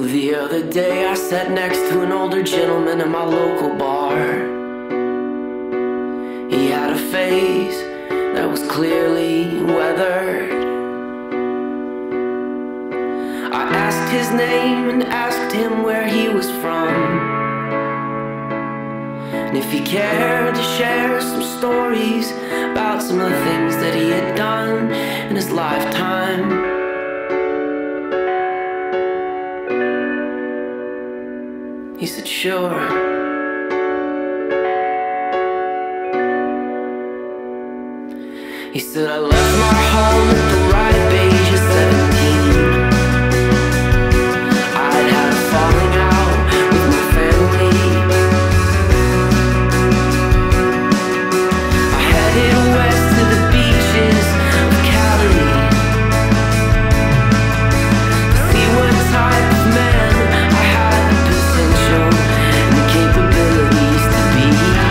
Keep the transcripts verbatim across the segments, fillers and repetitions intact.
The other day I sat next to an older gentleman in my local bar. He had a face that was clearly weathered. I asked his name and asked him where he was from, and if he cared to share some stories about some of the things that he had done in his lifetime. He said, sure. He said, I left my home at the ripe age of seventeen. I'd had a falling out with my family. I headed west to the beaches of Cali to see what type of man I had the potential and the capabilities to be.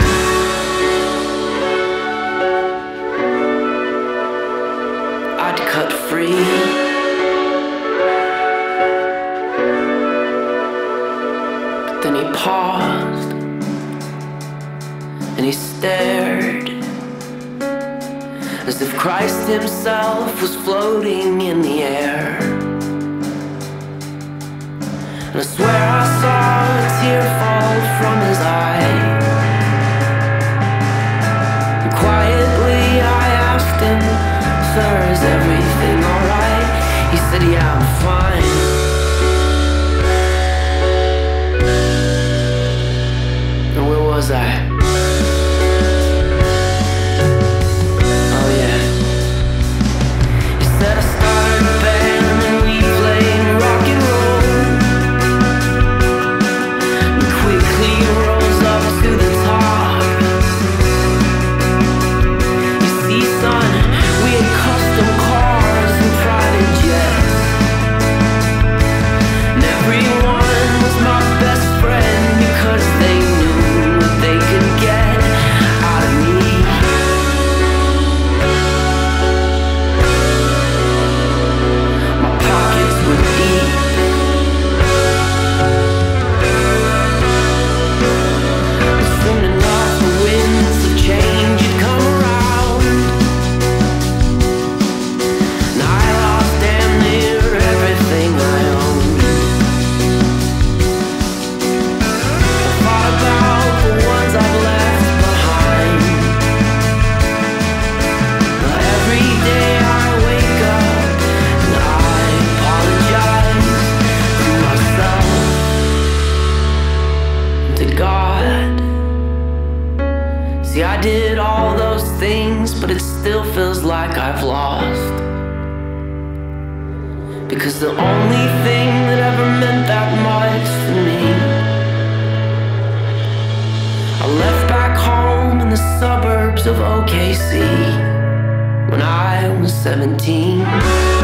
I'd cut free. But then he paused and he stared as if Christ himself was floating in the air. And I swear I saw a tear fall from his eye. And quietly I asked him, sir, is everything alright? He said, yeah, I'm fine. And where was I? Oh yeah. He said I started a band and we played rock and roll. We quickly rose up to the top. You see, son, we had custom cars and private jets, and everyone was my best friend because they knew what they could get out of me. My pockets were deep. But soon enough the winds of change had come around. And I lost damn near everything I owned. I thought about the ones I've left behind. But every day I wake up and I apologize to myself and to God. See, I did all those things, but it still feels like I've lost. Because the only thing that ever meant that much to me, I left back home in the suburbs of O K C when I was seventeen.